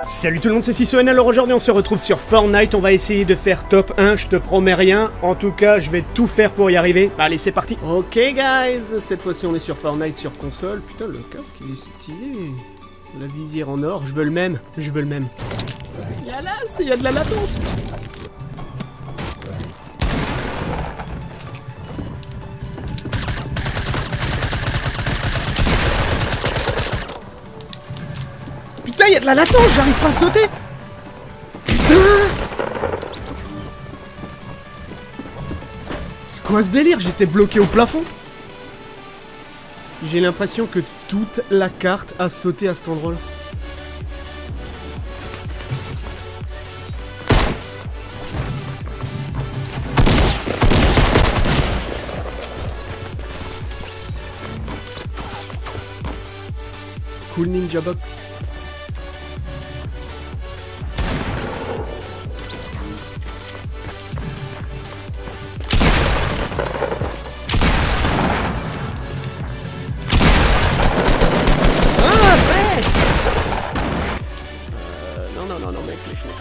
Salut tout le monde, c'est Sissoen. Alors aujourd'hui on se retrouve sur Fortnite, on va essayer de faire top 1, je te promets rien. En tout cas, je vais tout faire pour y arriver. Allez, c'est parti. Ok guys, cette fois-ci on est sur Fortnite sur console. Putain, le casque il est stylé. La visière en or, je veux le même. Je veux le même. Il y a de la latence. Putain, il y a de la latence, j'arrive pas à sauter. Putain. C'est quoi ce délire? J'étais bloqué au plafond. J'ai l'impression que toute la carte a sauté à cet endroit-là. Cool Ninja Box. Non, mec.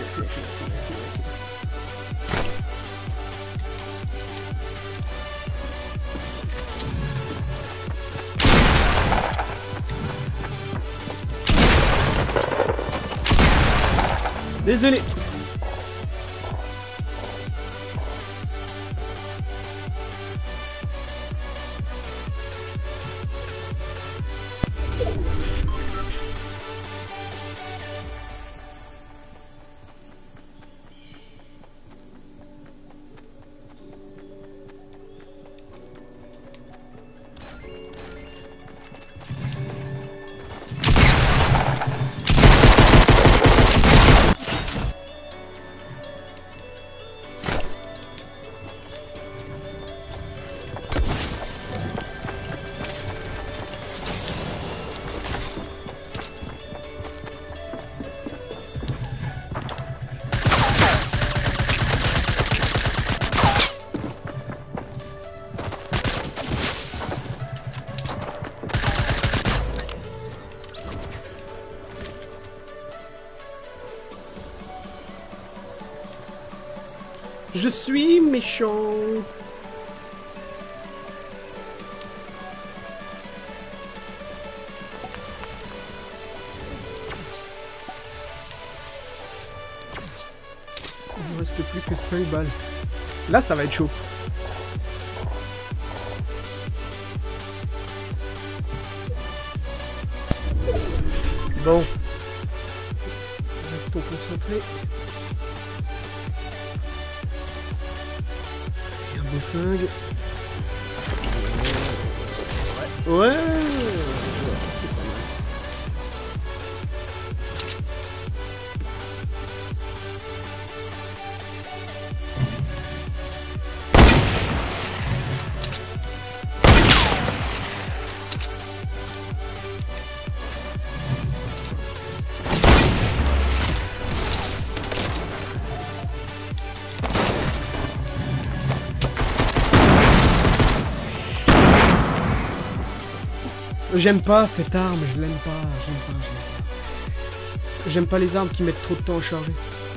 Désolé. Je suis méchant. Il ne reste plus que 5 balles. Là, ça va être chaud. Bon. Restons concentrés. Un beau flingue. Ouais. C'est pas mal. J'aime pas cette arme, je l'aime pas, j'aime pas les armes qui mettent trop de temps à charger.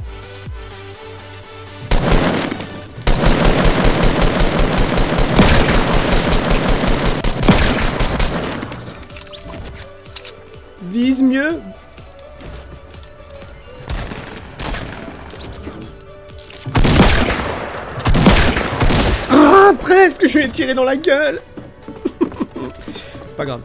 Vise mieux. Ah, presque, je lui ai tiré dans la gueule. Pas grave.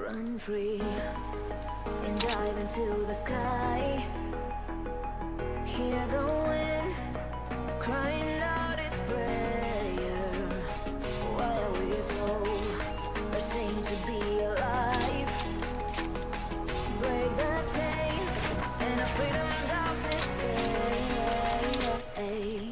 Run free and dive into the sky. Hear the wind crying out its prayer. Why are we so ashamed to be alive? Break the chains and our freedom's ours to take.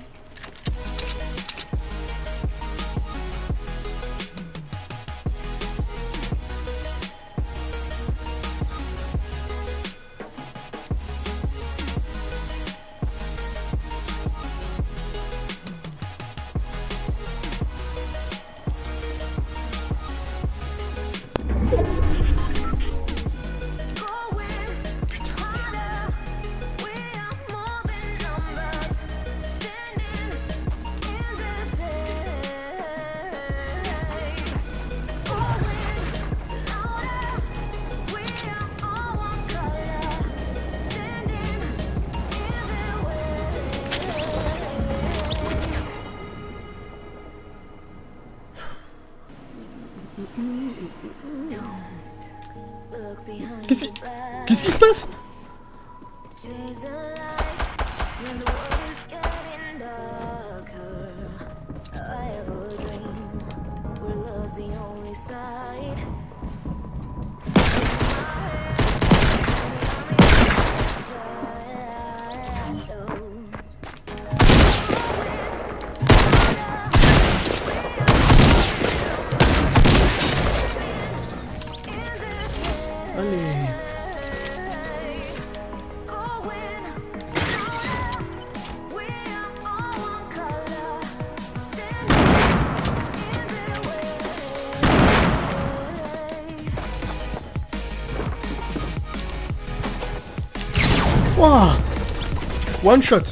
Qu'est-ce qui se passe? Wow. One shot.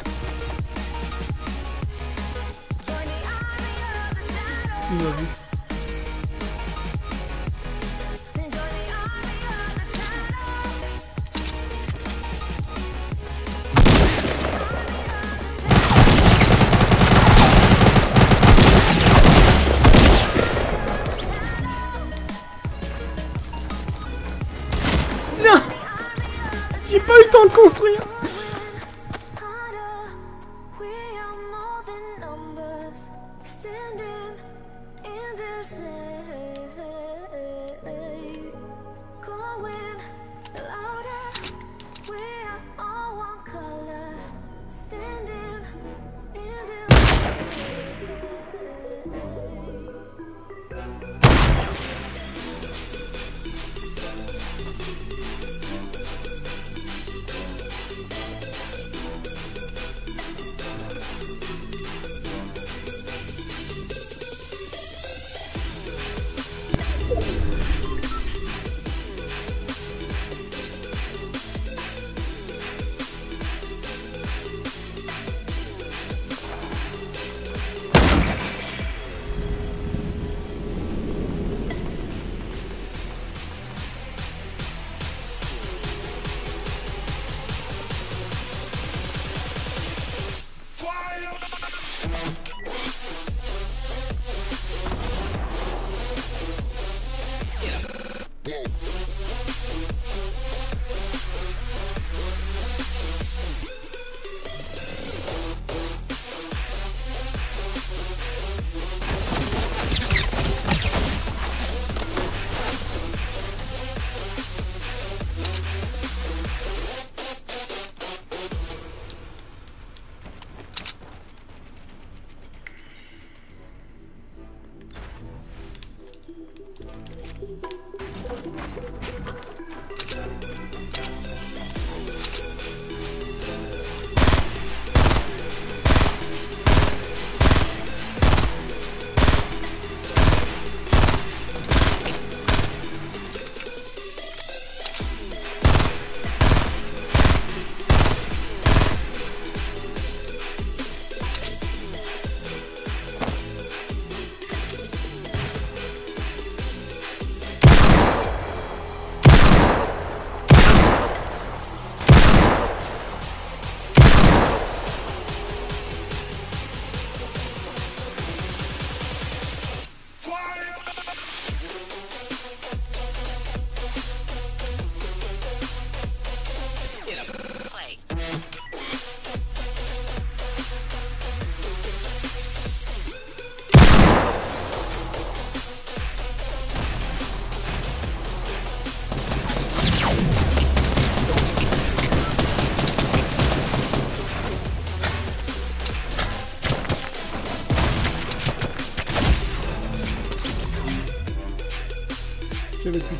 Il m'a vu. Non. J'ai pas eu le temps de construire.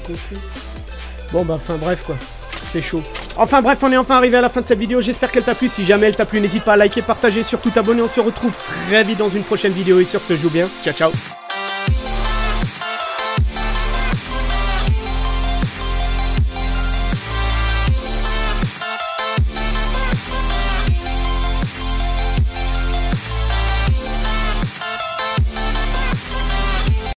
te plaît. Bon bah enfin bref quoi, c'est chaud. Enfin bref, on est enfin arrivé à la fin de cette vidéo, j'espère qu'elle t'a plu. Si jamais elle t'a plu, n'hésite pas à liker, partager, surtout t'abonner. On se retrouve très vite dans une prochaine vidéo et sur ce, joue bien. Ciao ciao.